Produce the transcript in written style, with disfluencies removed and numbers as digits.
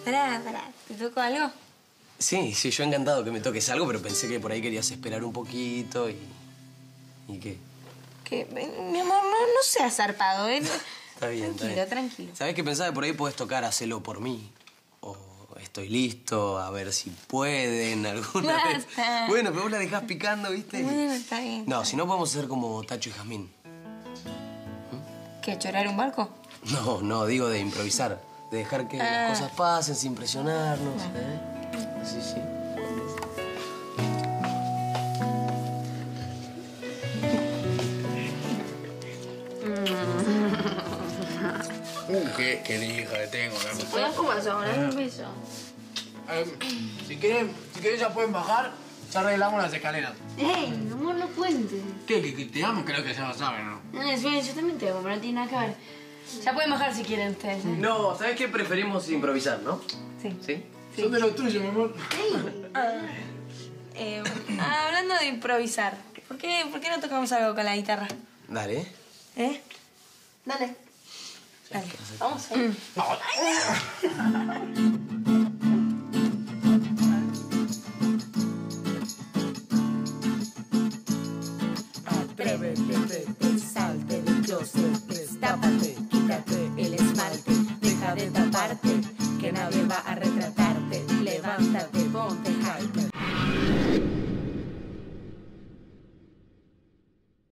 Pará. ¿Te toco algo? Sí, yo encantado que me toques algo, pero pensé que por ahí querías esperar un poquito y... ¿Y qué? Que, mi amor, no seas zarpado, ¿eh? Está bien, Tranquilo. ¿Sabés qué pensaba? Que por ahí podés tocar Hacelo por mí. O Estoy listo, a ver si pueden alguna vez. Bueno, pero vos la dejás picando, ¿viste? Bueno, está bien. No, si no podemos hacer como Tacho y Jazmín. ¿Qué, chorar un barco? No, digo de improvisar. De dejar que las cosas pasen sin presionarnos, ¿eh? Sí. Qué hija que tengo. ¿Cómo vas ahora? Un beso. Si quieren ya pueden bajar, ya arreglamos las escaleras. ¡Ey, mi amor, no cuentes! ¿Qué? Que te amo, creo que ya lo saben, ¿no? No, es bien, yo también te amo, pero no tiene nada que ver. Ya pueden bajar si quieren ustedes, ¿eh? No, ¿sabés qué? Preferimos improvisar, ¿no? Sí. ¿Sí? Son de los tuyos, mi amor. Hablando de improvisar, ¿por qué no tocamos algo con la guitarra? Dale. ¿Eh? Dale. Vamos.